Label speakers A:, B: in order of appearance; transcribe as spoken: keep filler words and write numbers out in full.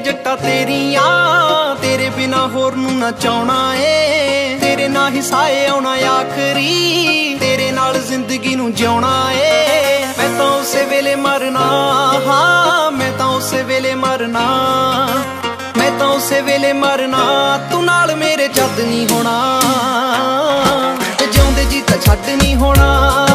A: जट्टा तेरियां, तेरे बिना होर नूं ना चाहना ए। तेरे ना ही साए आउणा आखरी, तेरे नाल जिंदगी नूं जिउणा ए। मैं तां उसे वेले मरना, हाँ मैं तां उसे वेले मरना, मैं तां उसे वेले मरना, तू नाल मेरे जद नहीं होना, जिउंदे जी तां छड्ड नहीं होना।